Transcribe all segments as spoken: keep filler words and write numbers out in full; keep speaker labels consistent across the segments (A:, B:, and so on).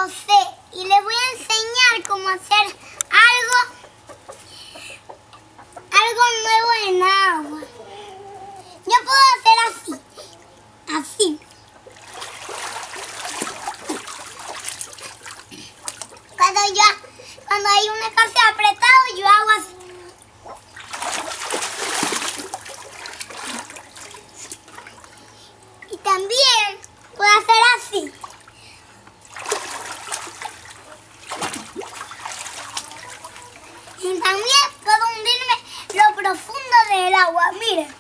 A: José y les voy a enseñar cómo hacer algo, algo nuevo en agua. Yo puedo hacer así, así. Cuando, yo, cuando hay un espacio apretado, yo hago así. Y también puedo hacer así. Y también puedo hundirme lo profundo del agua, miren.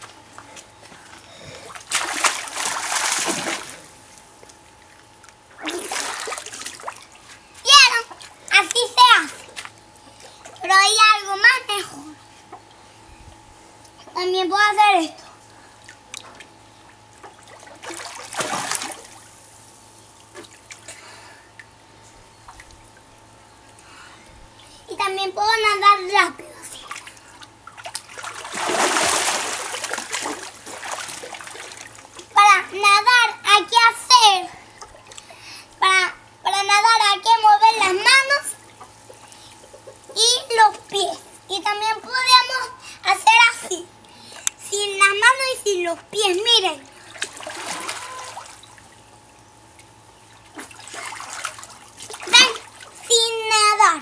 A: ¿Vieron? Así se hace. Pero hay algo más mejor. También puedo hacer esto. Y también puedo nadar rápido, así. Para nadar hay que hacer, para, para nadar hay que mover las manos y los pies. Y también podemos hacer así, sin las manos y sin los pies, miren. ¿Ven? Sin nadar.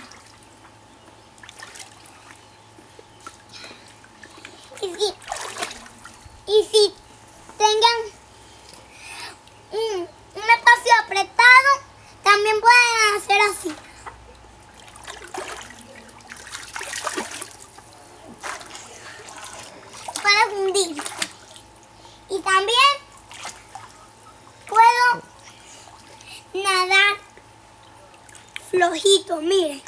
A: Y si, y si tengan un, un espacio apretado, también pueden hacer así. Para hundir. Y también puedo nadar flojito, miren.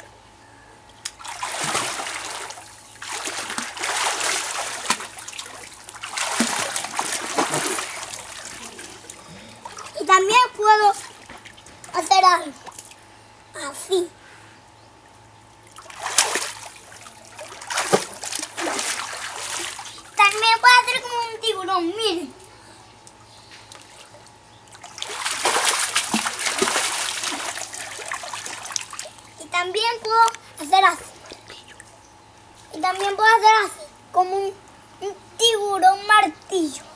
A: Y también puedo hacer algo así. También puedo hacer como un tiburón, miren. Y también puedo hacer así. Y también puedo hacer así, como un, un tiburón martillo.